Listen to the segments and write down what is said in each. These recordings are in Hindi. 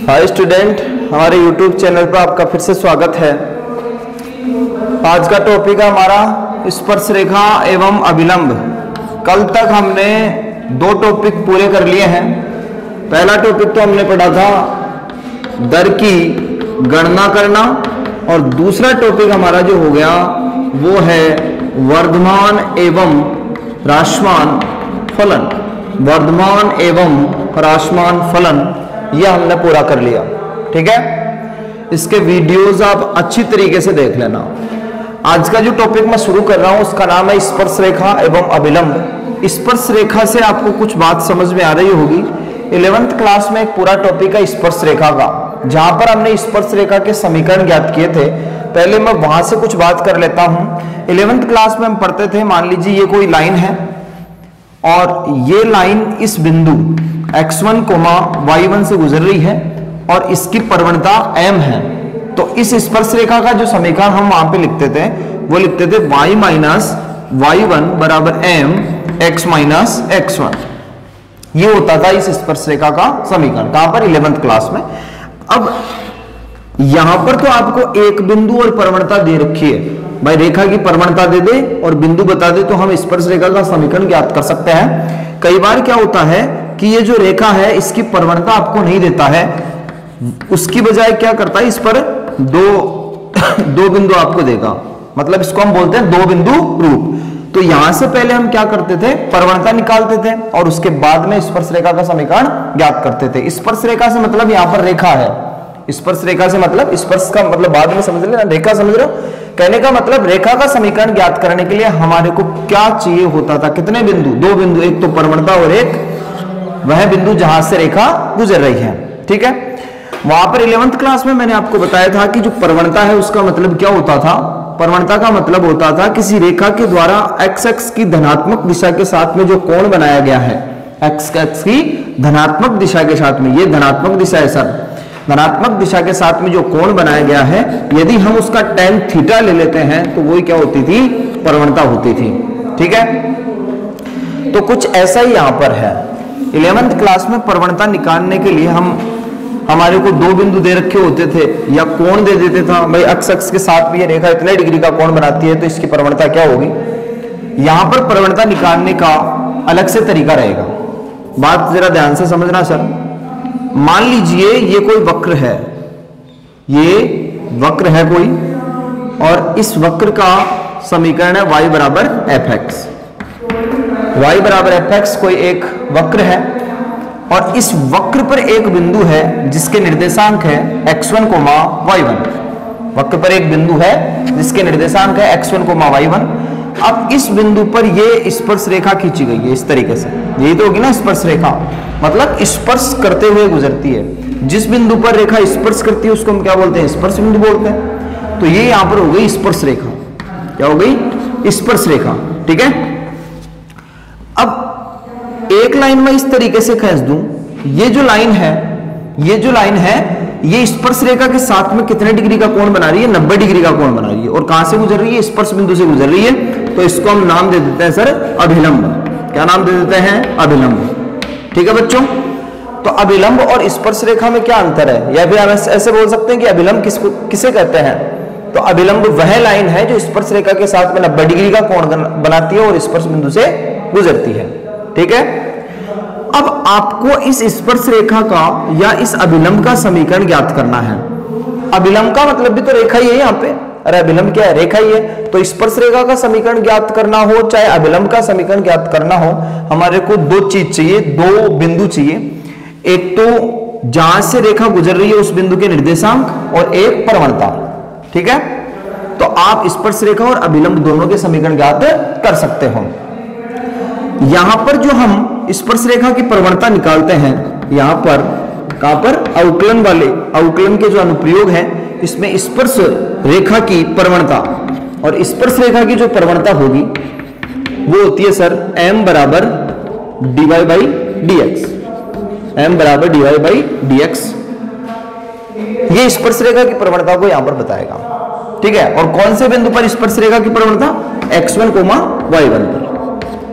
हाय स्टूडेंट, हमारे YouTube चैनल पर आपका फिर से स्वागत है। आज का टॉपिक है हमारा स्पर्श रेखा एवं अभिलंब। कल तक हमने दो टॉपिक पूरे कर लिए हैं। पहला टॉपिक तो हमने पढ़ा था दर की गणना करना और दूसरा टॉपिक हमारा जो हो गया वो है वर्धमान एवं ह्रासमान फलन। वर्धमान एवं ह्रासमान फलन यह हमने पूरा कर लिया। ठीक है, इसके वीडियोस आप अच्छी तरीके से देख लेना। आज का जो टॉपिक मैं शुरू कर रहा हूं उसका नाम है स्पर्श रेखा एवं अभिलंब। स्पर्श रेखा से आपको कुछ बात समझ में आ रही होगी। 11th क्लास में एक पूरा टॉपिक है स्पर्श रेखा का, जहां पर हमने स्पर्श रेखा के समीकरण ज्ञात किए थे। पहले मैं वहां से कुछ बात कर लेता हूं। 11th क्लास में हम पढ़ते थे, मान लीजिए ये कोई लाइन है और ये लाइन इस बिंदु x1, y1 से गुजर रही है और इसकी प्रवणता m है। तो इस स्पर्श रेखा का जो समीकरण हम वहां पे लिखते थे वो लिखते थे y माइनस y1 बराबर m x माइनस x1। ये होता था इस स्पर्श रेखा का समीकरण। कहां पर? 11th क्लास में। अब यहां पर तो आपको एक बिंदु और प्रवणता दे रखी है। भाई रेखा की प्रवणता दे दे और बिंदु बता दे तो हम स्पर्श रेखा का समीकरण ज्ञात कर सकते हैं। कई बार क्या होता है कि ये जो रेखा है इसकी प्रवणता आपको नहीं देता है, उसकी बजाय क्या करता है, इस पर दो बिंदु आपको देगा। मतलब इसको हम बोलते हैं दो बिंदु रूप। तो यहां से पहले हम क्या करते थे, प्रवणता निकालते थे और उसके बाद में स्पर्श रेखा का समीकरण ज्ञात करते थे। स्पर्श रेखा से मतलब यहां पर रेखा है। स्पर्श रेखा से मतलब स्पर्श का मतलब बाद में समझ लेना, रेखा समझ रहे हो। कहने का मतलब रेखा का समीकरण ज्ञात करने के लिए हमारे को क्या चाहिए होता था, कितने बिंदु? दो बिंदु, एक तो प्रवणता और एक वह बिंदु जहां से रेखा गुजर रही है। ठीक है, वहां पर 11th क्लास में मैंने आपको बताया था कि जो प्रवणता है उसका मतलब क्या होता था। प्रवणता का मतलब होता था किसी रेखा के द्वारा x अक्ष की धनात्मक दिशा के साथ में जो कोण बनाया गया है, x अक्ष की धनात्मक दिशा के साथ में, ये धनात्मक दिशा है सर, धनात्मक दिशा के साथ में जो कोण बनाया गया है, यदि हम उसका tan थीटा ले लेते हैं तो वही क्या होती थी, प्रवणता होती थी। ठीक है, तो कुछ ऐसा ही यहां पर है। 11th क्लास में प्रवणता निकालने के लिए हमारे को दो बिंदु दे रखे होते थे या कोण दे देते था। भाई x अक्ष के साथ में ये रेखा इतने डिग्री का कोण बनाती है तो इसकी प्रवणता क्या होगी। यहां पर प्रवणता निकालने का अलग से तरीका रहेगा। बात जरा ध्यान से समझना सर। मान लीजिए ये कोई वक्र है, ये वक्र है कोई, और इस वक्र का समीकरण है y बराबर fx। y बराबर fx कोई एक वक्र है और इस वक्र पर एक बिंदु है जिसके निर्देशांक है x1, y1। वक्र पर एक बिंदु है जिसके निर्देशांक है x1, y1। अब इस बिंदु पर ये स्पर्श रेखा खींची गई है इस तरीके से। यही तो होगी ना स्पर्श रेखा, मतलब स्पर्श करते हुए गुजरती है। जिस बिंदु पर रेखा स्पर्श करती है उसको हम क्या बोलते हैं, स्पर्श बिंदु बोलते हैं। तो ये यहां पर हो गई स्पर्श रेखा। क्या हो गई? स्पर्श रेखा। ठीक है, अब एक लाइन में इस तरीके से खींच दूं, ये जो लाइन है, ये जो लाइन है ये स्पर्श रेखा के साथ में कितने डिग्री का कोण बना रही है, 90 डिग्री का कोण बना रही है। और कहां से गुजर रही है, स्पर्श बिंदु से गुजर रही है। तो इसको हम नाम दे देते हैं सर अभिलंब। क्या नाम दे देते हैं? अभिलंब। ठीक है बच्चों, तो अभिलंब और स्पर्श रेखा में क्या अंतर है, या फिर हम ऐसे बोल सकते हैं कि अभिलंब किसे कहते हैं। तो अभिलंब वह लाइन है जो स्पर्श रेखा के साथ में 90 डिग्री का कोण बनाती है और स्पर्श बिंदु से गुजरती है। ठीक है, अब आपको इस स्पर्श रेखा का या इस अभिलंब का समीकरण ज्ञात करना है। अभिलंब का मतलब भी तो रेखा ही है यहाँ पे। अरे अभिलंब क्या है, रेखा ही है। तो स्पर्श रेखा का समीकरण ज्ञात करना हो चाहे अभिलंब का समीकरण ज्ञात करना हो, हमारे को दो चीज चाहिए, दो बिंदु चाहिए। एक तो जहां से रेखा गुजर रही है उस बिंदु के निर्देशांक और एक प्रवणता। ठीक है, तो आप स्पर्श रेखा और अभिलंब दोनों के समीकरण ज्ञात कर सकते हो। यहां पर जो हम स्पर्श रेखा की प्रवणता निकालते हैं, यहां पर कहां पर, अवकलन वाले अवकलन के जो अनुप्रयोग है इसमें स्पर्श रेखा की प्रवणता और स्पर्श रेखा की जो प्रवणता होगी वो होती है सर m बराबर dy बाई dx। m बराबर dy बाई dx, ये स्पर्श रेखा की प्रवणता को यहां पर बताएगा। ठीक है, और कौन से बिंदु पर स्पर्श रेखा की प्रवणता, x1, y1 पर।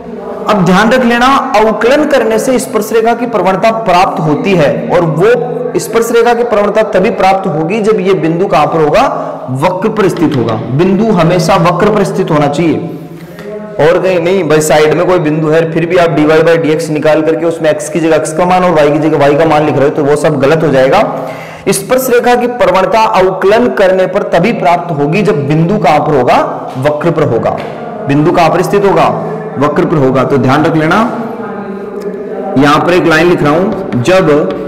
अब ध्यान रख लेना, अवकलन करने से स्पर्श रेखा की प्रवणता प्राप्त होती है और वो स्पर्श रेखा की प्रवणता तभी प्राप्त होगी जब ये बिंदु कहां पर होगा, वक्र पर स्थित होगा। बिंदु हमेशा वक्र पर स्थित होना चाहिए और कहीं नहीं। भाई साइड में कोई बिंदु है फिर भी आप dy बाई dx निकाल करके उसमें x की जगह x का मान और y की जगह y का मान लिख रहे हो तो वो सब गलत हो जाएगा। स्पर्श रेखा की प्रवणता अवकलन करने पर तभी प्राप्त होगी जब बिंदु कहां पर होगा, वक्र पर होगा। बिंदु कहां पर स्थित होगा, वक्र पर होगा। तो ध्यान रख लेना, यहां पर एक लाइन लिख रहा हूं, जब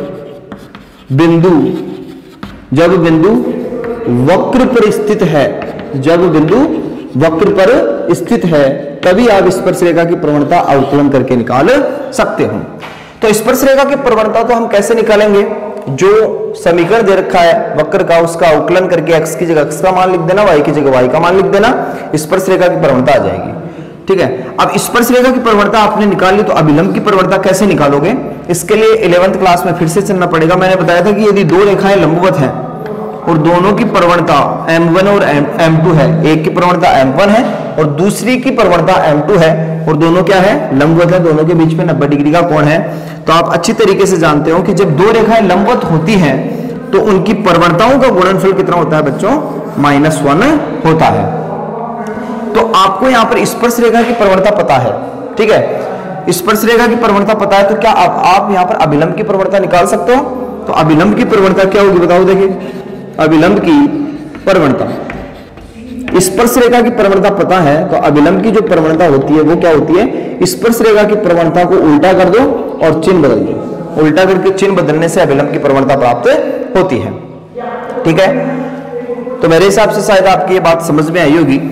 बिंदु वक्र पर स्थित है, जब बिंदु वक्र पर स्थित है तभी आप स्पर्श रेखा की प्रवणता अवकलन करके निकाल सकते हो। तो स्पर्श रेखा की प्रवणता तो हम कैसे निकालेंगे, जो समीकरण दे रखा है वक्र का उसका अवकलन करके x की जगह x का मान लिख देना, y की जगह y का मान लिख देना, स्पर्श रेखा की प्रवणता आ जाएगी। ठीक है, अब स्पर्श रेखा की प्रवणता आपने निकाल ली तो अभिलंब की प्रवणता कैसे निकालोगे, इसके लिए 11th क्लास में फिर से चलना पड़ेगा। मैंने बताया था कि यदि दो रेखाएं लंबवत हैं और दोनों की प्रवणता m1 और m2 है, एक की प्रवणता m1 है और दूसरी की प्रवणता m2 है और दोनों क्या है, लंबवत है, दोनों के बीच में 90 डिग्री का कोण है, तो आप अच्छी तरीके से जानते हो कि जब दो रेखाएं लंबवत होती हैं तो उनकी प्रवणताओं का गुणनफल कितना होता है बच्चों, -1 होता है। तो आपको यहां पर स्पर्श रेखा की प्रवणता पता है। ठीक है, स्पर्श रेखा की प्रवणता पता है तो क्या आप यहां पर अभिलंब की प्रवणता निकाल सकते हो। तो अभिलंब की प्रवणता क्या होगी बताओ, देखिए अभिलंब की प्रवणता, स्पर्श रेखा की प्रवणता पता है तो अभिलंब की जो प्रवणता होती है वो क्या होती है, स्पर्श रेखा की प्रवणता को उल्टा कर दो और चिन्ह बदल दो, उल्टा करके चिन्ह बदलने से अभिलंब की प्रवणता प्राप्त होती है। ठीक है, तो मेरे हिसाब से शायद आपकी ये बात समझ में आई होगी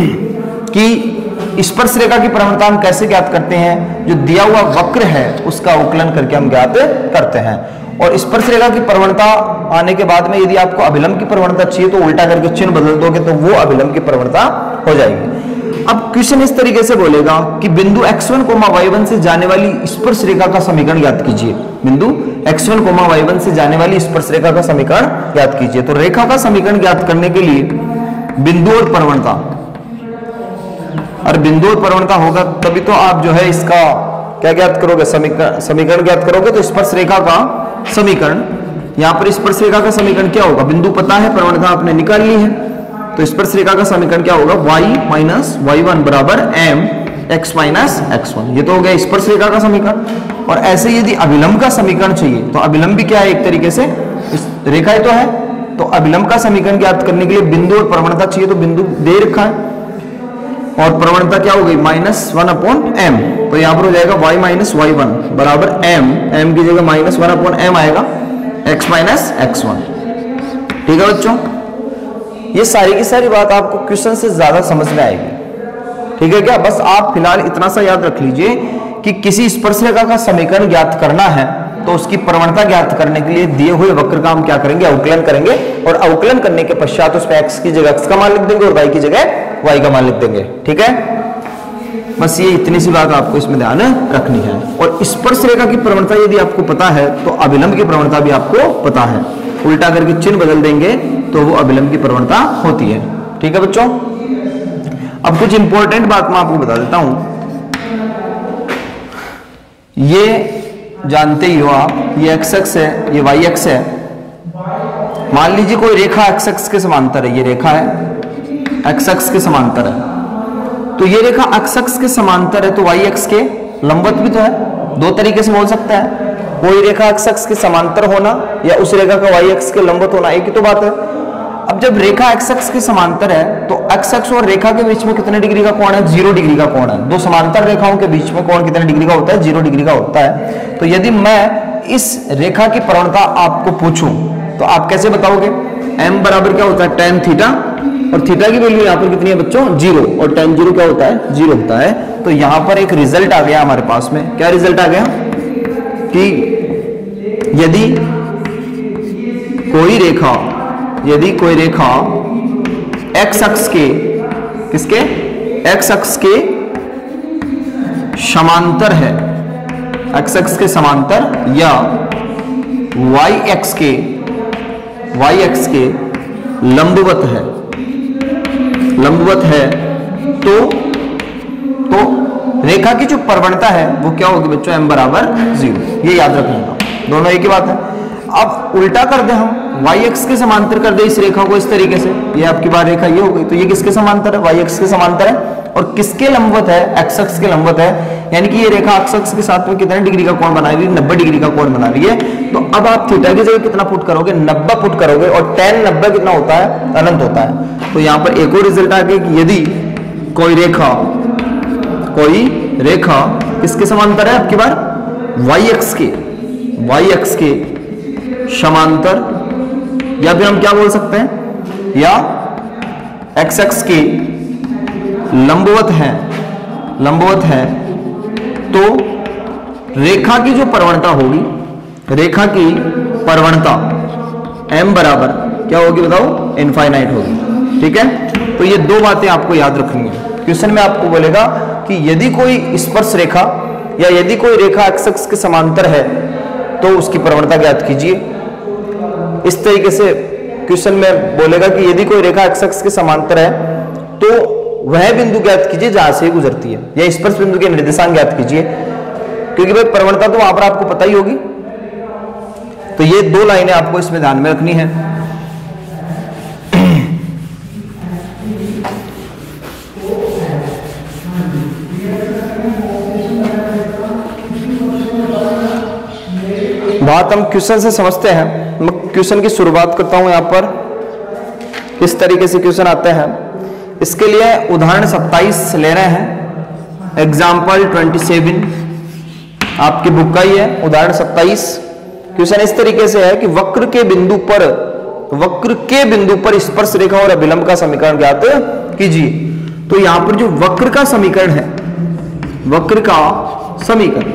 कि स्पर्श रेखा की प्रवणता हम कैसे ज्ञात करते हैं, जो दिया हुआ वक्र है उसका अवकलन करके हम ज्ञात करते हैं। और स्पर्श रेखा की प्रवणता आने के बाद में यदि आपको अभिलंब की प्रवणता चाहिए तो उल्टा करके चिन्ह बदल दोगे तो वो अभिलंब की प्रवणता हो जाएगी। अब क्वेश्चन इस तरीके से बोलेगा कि बिंदु x1, y1 से जाने वाली स्पर्श रेखा का समीकरण ज्ञात कीजिए। बिंदु x1, y1 से जाने वाली स्पर्श रेखा का समीकरण ज्ञात कीजिए। तो रेखा का समीकरण ज्ञात करने के लिए बिंदु और प्रवणता, और बिंदु और प्रवणता होगा तभी तो आप जो है इसका क्या ज्ञात करोगे, समीकरण ज्ञात करोगे। तो स्पर्श रेखा का समीकरण, यहां पर स्पर्श रेखा का समीकरण क्या होगा, बिंदु पता है, प्रवणता आपने निकाल ली है, तो स्पर्श रेखा का समीकरण क्या होगा, y माइनस y1 बराबर m x माइनस x1। ये तो हो गया स्पर्श रेखा का समीकरण। और ऐसे यदि अभिलंब का समीकरण चाहिए तो अभिलंब भी क्या है, एक तरीके से रेखा ही तो है, तो अभिलंब का समीकरण ज्ञात करने के लिए बिंदु और प्रवणता चाहिए। तो बिंदु दे रखा है और प्रवणता क्या हो गई, -1/m। तो यहां पर हो जाएगा y माइनस y1 बराबर m की जगह -1/m आएगा, x माइनस x1। ठीक है बच्चों, ये सारी की सारी बात आपको क्वेश्चन से ज्यादा समझ में आएगी। ठीक है क्या, बस आप फिलहाल इतना सा याद रख लीजिए कि किसी स्पर्श रेखा का समीकरण ज्ञात करना है तो उसकी प्रवणता ज्ञात करने के लिए दिए हुए वक्र का हम क्या करेंगे, अवकलन करेंगे, और अवकलन करने के पश्चात उसमें x की जगह x का मान लिख देंगे और y की जगह y का मान लिख देंगे। ठीक है, बस ये इतनी सी बात आपको इसमें ध्यान रखनी है। और स्पर्श रेखा की प्रवणता यदि आपको पता है तो अभिलंब की प्रवणता भी आपको पता है, उल्टा करके चिन्ह बदल देंगे तो वो अभिलंब की प्रवणता होती है। ठीक है बच्चों, अब कुछ इंपॉर्टेंट बात मैं आपको बता देता हूं। ये जानते ही हो आप, ये एक्स एक्स है, ये वाई एक्स है। मान लीजिए कोई रेखा एक्स एक्स के समांतर है, ये रेखा है एक्स एक्स के समांतर है, तो ये रेखा एक्स एक्स के समांतर है तो वाई एक्स के लंबवत भी तो है। दो तरीके से बोल सकते हैं, कोई रेखा एक्स एक्स के समांतर होना या उस रेखा का वाई एक्स के लंबवत होना, एक ही तो बात है। अब जब रेखा एक्स एक्स के समांतर है तो एक्स एक्स और रेखा के बीच में कितने डिग्री का कोण है, 0 डिग्री का कोण है। दो समांतर रेखाओं के बीच में कोण कितने डिग्री का होता है, 0 डिग्री का होता है। तो यदि मैं इस रेखा की प्रवणता आपको पूछूं तो आप कैसे बताओगे, m बराबर क्या होता है, tan थीटा, और थीटा की वैल्यू यहाँ पर कितनी है बच्चों, 0, और tan 0 क्या होता है, 0 होता है। तो यहाँ पर एक रिजल्ट आ गया हमारे पास में, क्या रिजल्ट आ गया कि यदि कोई रेखा x अक्ष के, किसके, x अक्ष के समांतर है, x अक्ष के समांतर, या y अक्ष के लंबवत है, तो रेखा की जो प्रवणता है वो क्या होगी बच्चों, m बराबर 0। ये याद रखना, दोनों एक ही बात है। अब उल्टा कर दे हम, वाई एक्स के समांतर कर दे इस रेखा को इस तरीके से, ये आपकी बार रेखा ये हो गई, तो ये किसके समांतर है, वाई एक्स के समांतर है, और किसके लंबवत है, एक्स अक्ष के लंबवत है, यानी कि ये रेखा एक्स अक्ष के साथ में कितने डिग्री का कोण बना रही है, 90 डिग्री का कोण बना रही है। तो अब आप थीटा की जगह कितना पुट करोगे, 90 पुट करोगे, और tan 90 कितना होता है, अनंत होता है। तो यहाँ पर एक और रिजल्ट आ गया कि यदि कोई रेखा किसके समांतर है, आपकी बार वाई एक्स के समांतर, या फिर हम क्या बोल सकते हैं, या एक्स एक्स के लंबवत है, तो रेखा की जो प्रवणता होगी, रेखा की प्रवणता m बराबर क्या होगी बताओ, इनफाइनाइट होगी। ठीक है, तो ये दो बातें आपको याद रखनी है। क्वेश्चन में आपको बोलेगा कि यदि कोई स्पर्श रेखा या यदि कोई रेखा एक्स अक्ष के समांतर है तो उसकी प्रवणता ज्ञात कीजिए। इस तरीके से क्वेश्चन में बोलेगा कि यदि कोई रेखा एक्स अक्ष के समांतर है तो वह बिंदु ज्ञात कीजिए जहां से गुजरती है, या स्पर्श बिंदु के निर्देशांक ज्ञात कीजिए, क्योंकि भाई प्रवणता तो वहां पर आपको पता ही होगी। तो ये दो लाइनें आपको इसमें ध्यान में रखनी है। बात हम क्वेश्चन से समझते हैं। मैं क्वेश्चन की शुरुआत करता हूं। यहां पर इस तरीके से क्वेश्चन आते हैं। इसके लिए उदाहरण 27 ले रहे हैं, एग्जाम्पल 27 आपकी बुक का ही है। उदाहरण 27 क्वेश्चन इस तरीके से है कि वक्र के बिंदु पर स्पर्श रेखा और अभिलंब का समीकरण ज्ञात कीजिए। तो यहां पर जो वक्र का समीकरण है, वक्र का समीकरण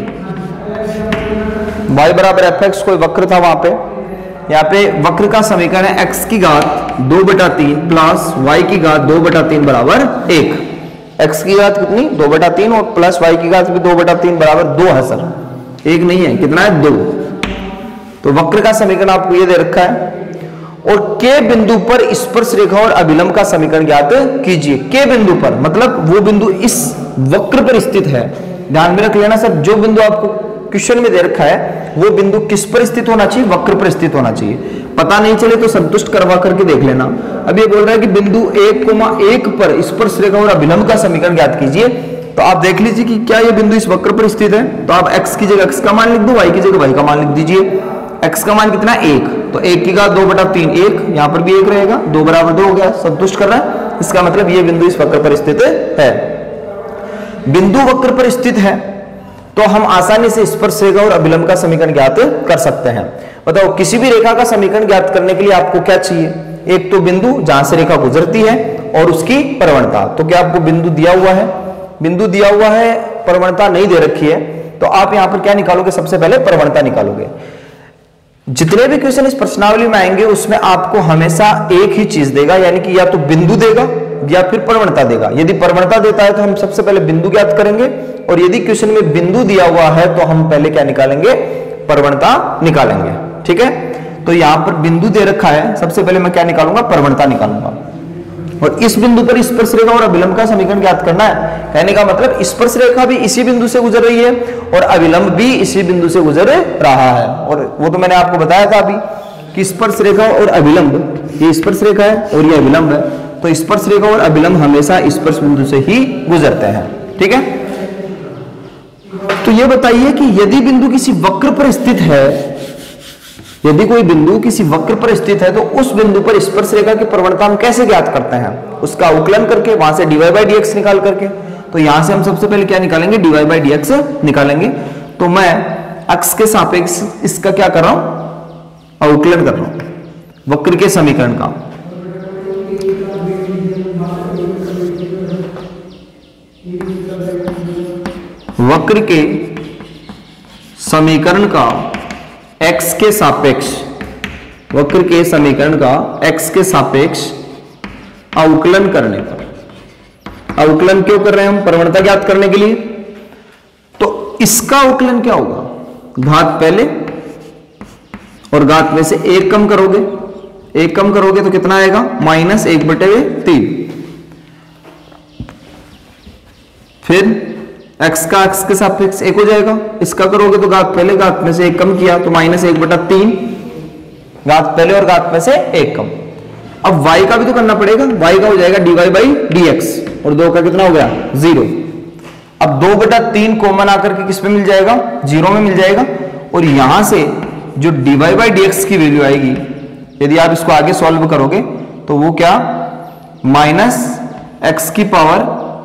y बराबर एफ एक्स, कोई वक्र था वहां पे, यहाँ पे वक्र का समीकरण है x की घात 2/3 प्लस y की घात 2/3 बराबर 1। x की घात कितनी 2/3 और प्लस y की घात भी 2/3 बराबर 2 है सर, 1 नहीं है, कितना है 2। तो वक्र का समीकरण आपको ये दे रखा है, और के बिंदु पर स्पर्श रेखा और अभिलंब का समीकरण ज्ञात कीजिए। के बिंदु पर मतलब वो बिंदु इस वक्र पर स्थित है। ध्यान में रख लेना सर, जो बिंदु आपको क्वेश्चन में दे रखा है वो बिंदु किस पर स्थित होना चाहिए, वक्र पर स्थित होना चाहिए। पता नहीं चले तो संतुष्ट करवा करके देख लेना। अब ये बोल रहा है कि बिंदु 1,1 पर स्पर्श रेखा और अभिलंब का समीकरण ज्ञात कीजिए। तो आप देख लीजिए कि क्या ये बिंदु इस वक्र पर स्थित है। तो आप x की जगह x का मान लिख दो, y की जगह y का मान लिख दीजिए। x का मान कितना 1, तो 1 की घात 2/3 1, यहां पर भी 1 रहेगा, 2 बराबर 2 हो गया, संतुष्ट कर रहा है। इसका मतलब ये बिंदु इस वक्र पर स्थित है। बिंदु वक्र पर स्थित है तो हम आसानी से स्पर्श रेखा और अभिलंब का समीकरण ज्ञात कर सकते हैं। बताओ, किसी भी रेखा का समीकरण ज्ञात करने के लिए आपको क्या चाहिए, एक तो बिंदु जहां से रेखा गुजरती है और उसकी प्रवणता। तो क्या आपको बिंदु दिया हुआ है, बिंदु दिया हुआ है, प्रवणता नहीं दे रखी है, तो आप यहां पर क्या निकालोगे, सबसे पहले प्रवणता निकालोगे। जितने भी क्वेश्चन इस प्रश्नावली में आएंगे उसमें आपको हमेशा एक ही चीज देगा, यानी कि या तो बिंदु देगा या फिर प्रवणता देगा। यदि प्रवणता देता है तो हम सबसे पहले बिंदु ज्ञात करेंगे, और यदि क्वेश्चन में बिंदु दिया हुआ है तो हम पहले क्या निकालेंगे, प्रवणता निकालेंगे। ठीक है, तो यहां पर बिंदु दे रखा है, सबसे पहले मैं क्या निकालूंगा, प्रवणता निकालूंगा। और इस बिंदु पर स्पर्श रेखा और अभिलंब का समीकरण ज्ञात करना है। कहने का मतलब स्पर्श रेखा भी इसी बिंदु से गुजर रही है और अभिलंब भी इसी बिंदु से गुजर रहा है। और वो तो मैंने आपको बताया था अभी कि स्पर्श रेखा और अभिलंब, ये स्पर्श रेखा है और ये अभिलंब है, तो स्पर्श रेखा और अभिलंब हमेशा स्पर्श बिंदु से ही गुजरते हैं। ठीक है, तो ये बताइए कि यदि बिंदु किसी वक्र पर स्थित है, यदि कोई बिंदु किसी वक्र पर स्थित है तो उस बिंदु पर स्पर्श रेखा की प्रवणता हम कैसे ज्ञात करते हैं, उसका अवकलन करके, वहां से dy/dx निकाल करके। तो यहां से हम सबसे पहले क्या निकालेंगे, dy/dx निकालेंगे। तो मैं x के सापेक्ष इसका क्या कर रहा हूं, अवकलन कर रहा हूं वक्र के समीकरण का। वक्र के समीकरण का x के सापेक्ष, वक्र के समीकरण का x के सापेक्ष अवकलन करने पर, अवकलन क्यों कर रहे हैं हम, प्रवणता ज्ञात करने के लिए। तो इसका अवकलन क्या होगा, घात पहले और घात में से 1 कम करोगे, 1 कम करोगे तो कितना आएगा, -1/3। फिर x का x के सापेक्ष 1 हो जाएगा, इसका करोगे तो घात पहले, घात में से 1 कम किया तो -1/3, घात पहले और घात में से एक कम। अब y का भी तो करना पड़ेगा, y का हो जाएगा dy बाई dx और 2 का कितना हो गया 0। अब 2/3 कॉमन आकर के किस में मिल जाएगा 0 में मिल जाएगा और यहां से जो dy बाई dx की वैल्यू आएगी यदि आप इसको आगे सॉल्व करोगे तो वो क्या माइनस x की पावर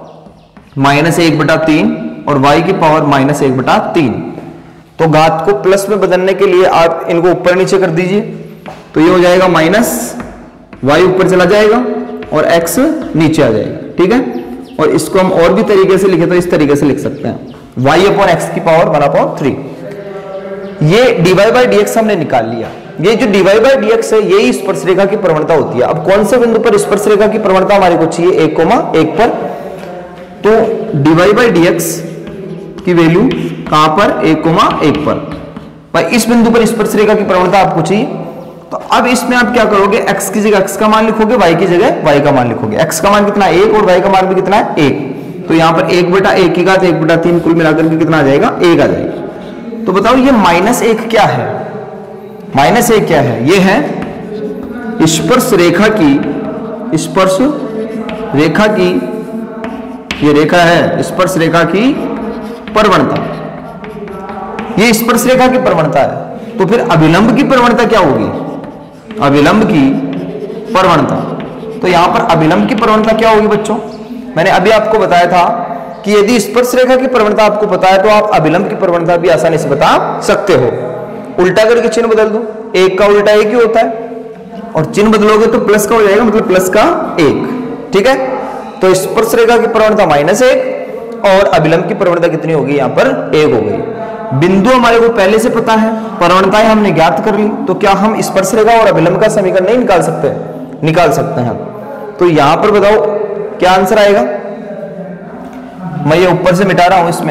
-1/3 और y की पावर -1/3। तो घात को प्लस में बदलने के लिए आप इनको ऊपर नीचे कर दीजिए तो ये हो जाएगा माइनस y ऊपर चला जाएगा और x नीचे आ जाएगा, ठीक है। और इसको हम और भी तरीके से लिखे तो इस तरीके से लिख सकते हैं y/x की पावर 1/3। ये dy बाई dx हमने निकाल लिया। ये जो dy बाई dx है यही स्पर्शरेखा की प्रवणता होती है। अब कौन से बिंदु पर स्पर्शरेखा की प्रवणता हमारे को चाहिए 1,1 पर, तो dy बाई dx की वैल्यू कहां पर 1,1 पर, भाई इस बिंदु पर स्पर्शरेखा की प्रवणता आपको चाहिए। तो अब इसमें आप क्या करोगे x की जगह x का मान लिखोगे, y की जगह y का मान लिखोगे। x का मान कितना है 1 और y का मान भी कितना है 1, तो यहां पर 1/1 की घात 1/3 कुल मिलाकर के कितना आ जाएगा 1 आ जाएगा। तो बताओ ये -1 क्या है, -1 क्या है, ये है स्पर्श रेखा की, स्पर्श रेखा की, ये रेखा है स्पर्श रेखा की प्रवणता, ये स्पर्श रेखा की प्रवणता है। तो फिर अभिलंब की प्रवणता क्या होगी, अभिलंब की प्रवणता। तो यहां पर अभिलंब की प्रवणता क्या होगी बच्चों, मैंने अभी आपको बताया था कि यदि स्पर्श रेखा की प्रवणता आपको पता है तो आप अभिलंब की प्रवणता भी आसानी से बता सकते हो। उल्टा करके चिन्ह बदल दो, 1 का उल्टा 1 ही होता है और चिन्ह बदलोगे तो प्लस का हो जाएगा, मतलब प्लस का 1, ठीक है। तो स्पर्श रेखा की प्रवणता -1 और अभिलंब की प्रवणता कितनी होगी, यहां पर 1 हो गई। बिंदु हमारे को पहले से पता है, प्रवणताएं हमने ज्ञात कर ली, तो क्या हम स्पर्श रेखा और अभिलंब का समीकरण नहीं निकाल सकते, निकाल सकते हैं। तो यहां पर बताओ क्या आंसर आएगा, मैं ये ऊपर से मिटा रहा हूं इसमें।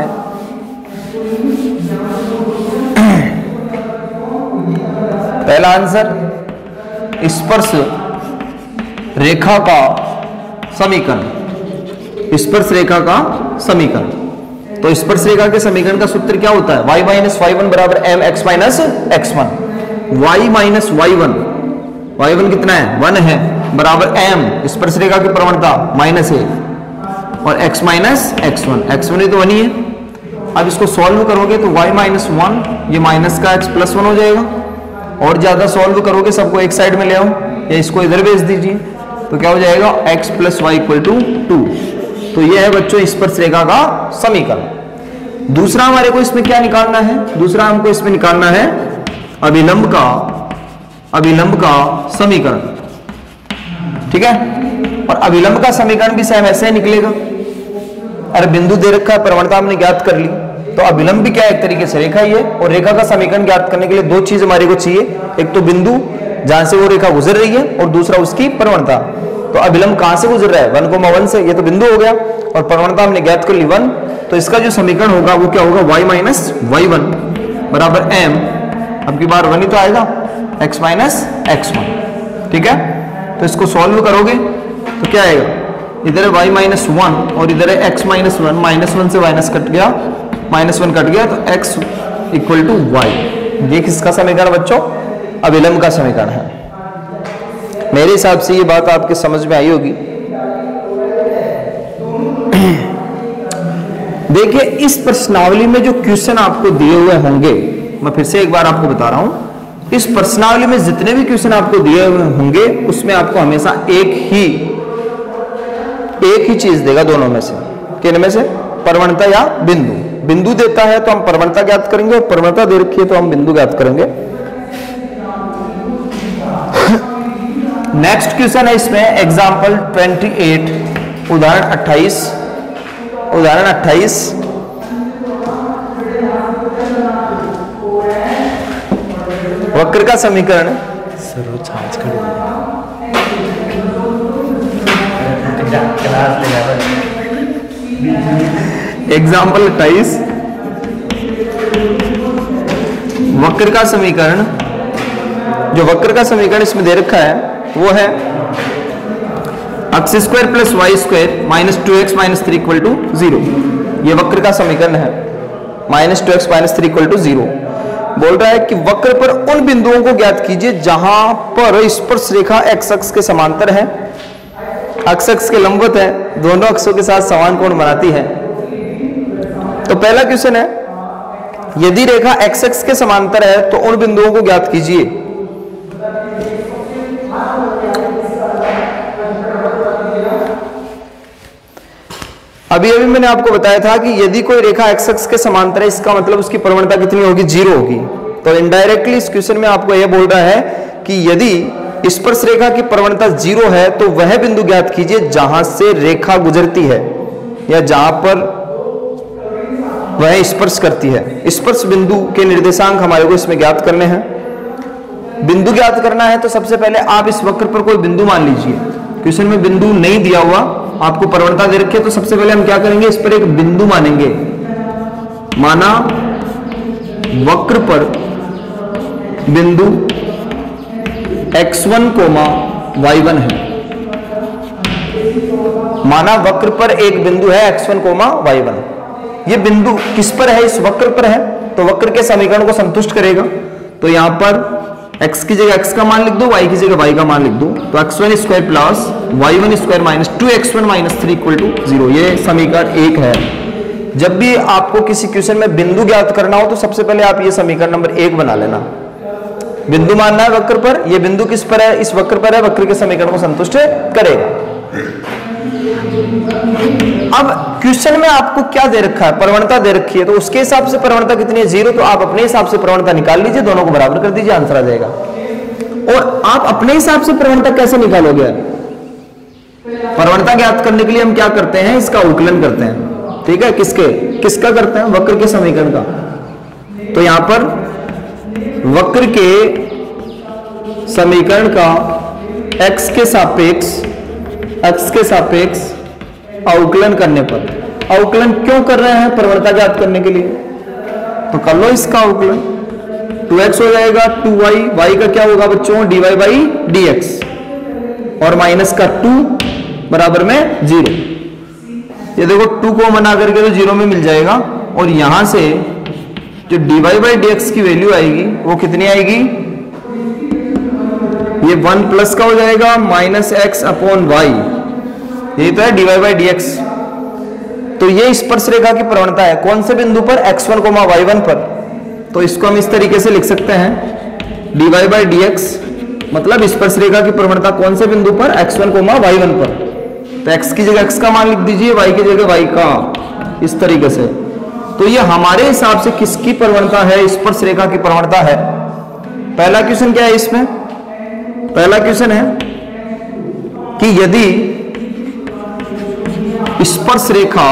पहला आंसर स्पर्श रेखा का समीकरण, स्पर्श रेखा का समीकरण। तो स्पर्श रेखा के समीकरण का सूत्र क्या होता है, y - y1 बराबर mx - x1, y1 कितना है 1 है बराबर m स्पर्श रेखा की प्रवणता -1 और x - x1 ही तो 1 ही है। अब इसको सॉल्व करोगे तो y - 1 ये माइनस का x + 1 हो जाएगा, और ज्यादा सॉल्व करोगे सबको एक साइड में ले आओ या इसको इधर भेज दीजिए तो क्या हो जाएगा x + y = 2। तो ये है बच्चों स्पर्श रेखा का समीकरण। दूसरा हमारे को इसमें क्या निकालना है, दूसरा हमको इसमें निकालना है अभिलंब का समीकरण, ठीक है। और अभिलंब का समीकरण भी सेम ऐसे ही निकलेगा। अरे बिंदु दे रखा है, प्रवणता हमने ज्ञात कर ली, तो अभिलंब भी क्या है एक तरीके से रेखा ही है। और रेखा का समीकरण ज्ञात करने के लिए दो चीज हमारे को चाहिए, एक तो बिंदु जहां से वो रेखा गुजर रही है और दूसरा उसकी प्रवणता। तो अभिलंब कहां से गुजर रहा है 1,1 से, ये तो बिंदु हो गया, और प्रवणता हमने ज्ञात कर ली 1। तो इसका जो समीकरण होगा वो क्या होगा y - y1 बराबर m, अब की बार 1 ही तो आएगा, x - x1, ठीक है। तो इसको सॉल्व करोगे तो क्या आएगा, इधर है y - 1 और इधर है x - 1, -1 से माइनस कट गया, -1 कट गया तो x = y। ये किसका समीकरण बच्चों, अभिलंब का समीकरण है। मेरे हिसाब से ये बात आपके समझ में आई होगी। देखिए इस प्रश्नावली में जो क्वेश्चन आपको दिए हुए होंगे, मैं फिर से एक बार आपको बता रहा हूं, इस प्रश्नावली में जितने भी क्वेश्चन आपको दिए हुए होंगे उसमें आपको हमेशा एक ही चीज देगा, दोनों में से, किन में से, प्रवणता या बिंदु। बिंदु देता है तो हम प्रवणता ज्ञात करेंगे, और प्रवणता दे रखी है तो हम बिंदु ज्ञात करेंगे। नेक्स्ट क्वेश्चन है इसमें एग्जाम्पल 28, उदाहरण 28, वक्र का समीकरण। एग्जाम्पल 28, वक्र का समीकरण। जो वक्र का समीकरण इसमें दे रखा है वो है x² + y² - 2x - 3 = 0। ये वक्र का समीकरण है, -2x - 3 = 0। बोल रहा है कि वक्र पर उन बिंदुओं को ज्ञात कीजिए जहां पर स्पर्श रेखा एक्स अक्ष के समांतर है, एक्स अक्ष के लंबवत है, दोनों अक्षों के साथ समान कोण बनाती है। तो पहला क्वेश्चन है, यदि रेखा एक्स अक्ष के समांतर है तो उन बिंदुओं को ज्ञात कीजिए। अभी मैंने आपको बताया था कि यदि कोई रेखा एक्स अक्ष के समांतर है, इसका मतलब उसकी प्रवणता कितनी होगी, 0 होगी। तो इनडायरेक्टली इस क्वेश्चन में आपको यह बोल रहा है कि यदि स्पर्श रेखा की प्रवणता 0 है तो वह बिंदु ज्ञात कीजिए जहां से रेखा गुजरती है या जहां पर वह स्पर्श करती है। स्पर्श बिंदु के निर्देशांक हमारे को इसमें ज्ञात करने हैं। बिंदु ज्ञात करना है तो सबसे पहले आप इस वक्र पर कोई बिंदु मान लीजिए। क्वेश्चन में बिंदु नहीं दिया हुआ, आपको प्रवणता दे रखी है, तो सबसे पहले हम क्या करेंगे, इस पर एक बिंदु मानेंगे। माना वक्र पर बिंदु x1, y1 है। माना वक्र पर एक बिंदु है x1, y1। ये बिंदु किस पर है, इस वक्र पर है, तो वक्र के समीकरण को संतुष्ट करेगा। तो यहां पर x की जगह x का मान लिख दो, y की जगह y का मान लिख दो। तो x1 square plus y1 square minus 2x1 minus 3 equal to 0। ये समीकरण 1 है। जब भी आपको किसी क्वेश्चन में बिंदु ज्ञात करना हो तो सबसे पहले आप ये समीकरण नंबर 1 बना लेना। बिंदु मानना है वक्र पर, ये बिंदु किस पर है, इस वक्र पर है, वक्र के समीकरण को संतुष्ट करेगा। अब क्वेश्चन में आपको क्या दे रखा है, प्रवणता दे रखी है, तो उसके हिसाब से प्रवणता कितनी है, 0। तो आप अपने हिसाब से प्रवणता निकाल लीजिए, दोनों को बराबर कर दीजिए, आंसर आ जाएगा। और आप अपने हिसाब से प्रवणता कैसे निकालोगे, प्रवणता ज्ञात करने के लिए हम क्या करते हैं, इसका अवकलन करते हैं। ठीक है, किसका करते हैं, वक्र के समीकरण का। तो यहां पर वक्र के समीकरण का x के सापेक्ष अवकलन करने पर, अवकलन क्यों कर रहे हैं, प्रवणता ज्ञात करने के लिए, तो कर लो इसका अवकलन। 2x हो जाएगा 2y, y का क्या होगा बच्चों, dy बाई dx, और माइनस का 2 बराबर में 0। ये देखो 2 को मना करके तो 0 में मिल जाएगा, और यहां से जो dy बाई dx की वैल्यू आएगी वो कितनी आएगी, ये 1 प्लस का हो जाएगा माइनस x अपॉन y, यही तो है dy बाई dx। तो ये स्पर्श रेखा की प्रवणता है, कौन से बिंदु पर, x1, y1 पर। तो इसको हम इस तरीके से लिख सकते हैं, dy बाई dx मतलब स्पर्श रेखा की प्रवणता कौन से बिंदु पर, x1, y1 पर। तो x की जगह x का मान लिख दीजिए, y की जगह y का, इस तरीके से। तो ये हमारे हिसाब से किसकी प्रवणता है, स्पर्श रेखा की प्रवणता है। पहला क्वेश्चन क्या है इसमें, पहला क्वेश्चन है कि यदि स्पर्श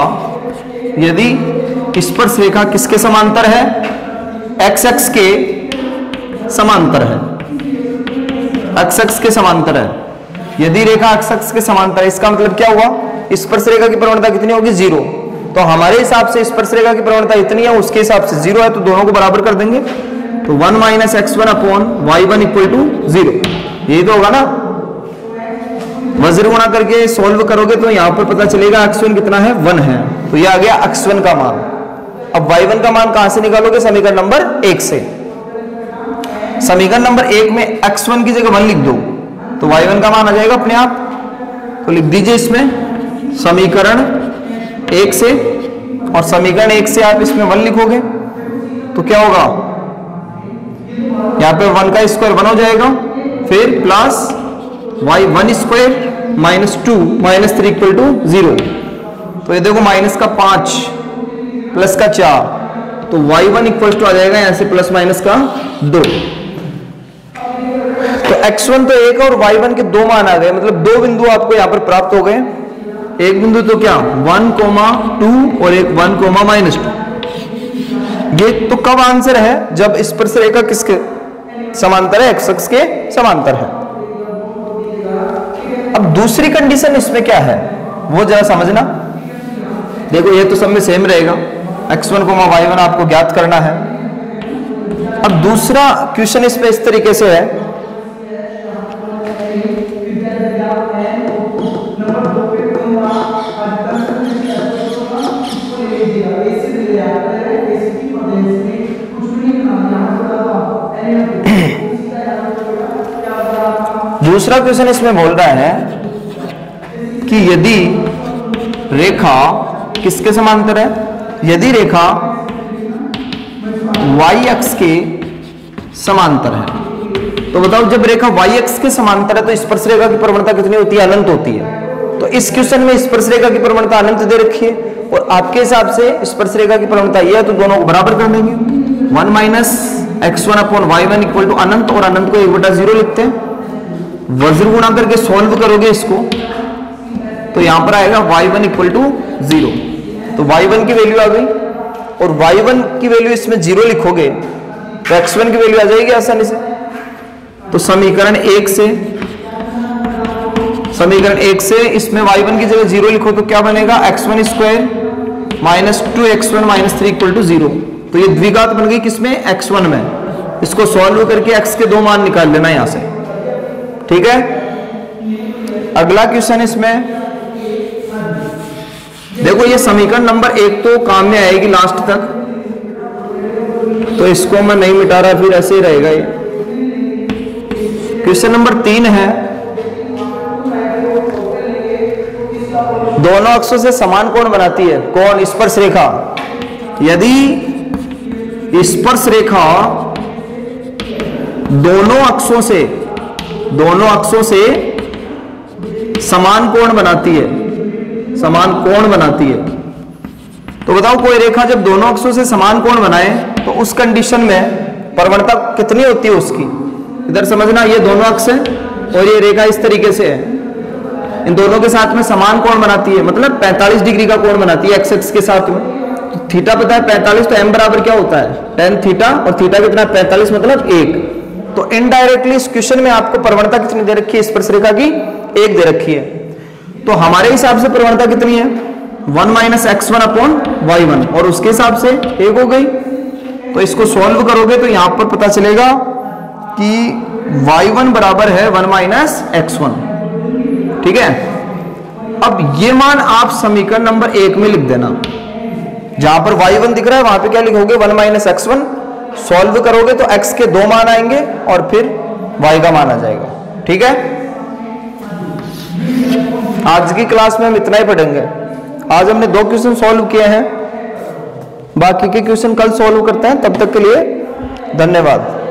रेखा किसके समांतर है, x अक्ष के समांतर है, x अक्ष के समांतर है। यदि रेखा x अक्ष के समांतर है, इसका मतलब क्या हुआ, स्पर्श रेखा की प्रवणता कितनी होगी, 0। तो हमारे हिसाब से स्पर्श रेखा की प्रवणता इतनी है, उसके हिसाब से 0 है, तो दोनों को बराबर कर देंगे। तो 1 minus x1 upon y1 equal to 0, यही तो होगा ना। वज्र गुणा करके सॉल्व करोगे तो यहां पर पता चलेगा x1 कितना है, 1 है। तो ये आ गया x1 का मान। अब y1 का मान कहां से निकालोगे, समीकरण नंबर 1 से। समीकरण नंबर 1 में x1 की जगह 1 लिख दो तो y1 का मान आ जाएगा अपने आप। तो लिख दीजिए इसमें समीकरण 1 से, और समीकरण 1 से आप इसमें 1 लिखोगे तो क्या होगा, यहां पे 1 का स्क्वायर 1 हो जाएगा, फिर plus y1 square minus 2 minus 3 equal to 0। तो ये देखो माइनस का 5 प्लस का 4, तो y1 इक्वल टू आ जाएगा यहां से प्लस माइनस का 2। तो x1 तो 1 और y1 के 2 मान आ गए, मतलब 2 बिंदु आपको यहां पर प्राप्त हो गए। एक बिंदु तो क्या 1, 2 और एक 1, माइनस 2। ये तो कब आंसर है, जब स्पर्श रेखा किसके समांतर है, x अक्ष के समांतर है। अब दूसरी कंडीशन इसमें क्या है वो जरा समझना। देखो ये तो सब में सेम रहेगा, x1, y1 आपको ज्ञात करना है। अब दूसरा क्वेश्चन इसमें इस तरीके से है, दूसरा क्वेश्चन इसमें बोल रहा है कि यदि रेखा किसके समांतर है, यदि रेखा y अक्ष के समांतर है, तो बताओ जब रेखा y अक्ष के समांतर है तो स्पर्श रेखा की प्रवणता कितनी होती है, अनंत होती है। तो इस क्वेश्चन में स्पर्श रेखा की प्रवणता अनंत दे रखी है और आपके हिसाब से स्पर्श रेखा की प्रवणता यह है, तो दोनों को बराबर कर देंगे। 1 minus x1 upon y1 equal to अनंत, और अनंत को 1/0 लिखते हैं। वज्र गुणा करके सॉल्व करोगे इसको तो यहां पर आएगा y1 इक्वल टू 0। तो y1 की वैल्यू आ गई और y1 की वैल्यू इसमें 0 लिखोगे तो x1 की वैल्यू आ जाएगी आसानी से। तो समीकरण 1 से इसमें y1 की जगह 0 लिखो तो क्या बनेगा, x1 square minus 2x1 minus 3 equal to 0। तो ये द्विघात बन गई किसमें, x1 में। इसको सॉल्व करके x के 2 मान निकाल लेना यहां से, ठीक है। अगला क्वेश्चन इसमें देखो, ये समीकरण नंबर 1 तो काम में आएगी लास्ट तक, तो इसको मैं नहीं मिटा रहा, फिर ऐसे ही रहेगा ये। क्वेश्चन नंबर 3 है, दोनों अक्षों से समान कोण बनाती है कौन, स्पर्श रेखा। यदि स्पर्श रेखा दोनों अक्षों से समान कोण बनाती है, तो बताओ कोई रेखा जब दोनों अक्षों से समान कोण बनाए तो उस कंडीशन में प्रवणता कितनी होती है उसकी। इधर समझना, ये दोनों अक्ष है और ये रेखा इस तरीके से है, इन दोनों के साथ में समान कोण बनाती है, मतलब 45 डिग्री का कोण बनाती है एक्स एक्स के साथ में। तो थीटा पता है 45, तो एम बराबर क्या होता है, tan थीटा, और थीटा कितना 45 मतलब 1। तो इनडायरेक्टली इस क्वेश्चन में आपको प्रवणता कितनी दे रखी है, स्पर्श रेखा की 1 दे रखी है। तो हमारे हिसाब से प्रवणता कितनी है, 1 माइनस x1 अपॉन y1, और उसके हिसाब से 1 हो गई। तो इसको सॉल्व करोगे तो यहां पर पता चलेगा कि y1 बराबर है 1 माइनस x1, ठीक है। अब ये मान आप समीकरण नंबर 1 में लिख देना, जहां पर y1 दिख रहा है वहां पे क्या लिखोगे, 1 माइनस x1। सॉल्व करोगे तो x के 2 मान आएंगे और फिर y का मान आ जाएगा, ठीक है। आज की क्लास में हम इतना ही पढ़ेंगे। आज हमने 2 क्वेश्चन सॉल्व किए हैं, बाकी के क्वेश्चन कल सॉल्व करते हैं। तब तक के लिए धन्यवाद।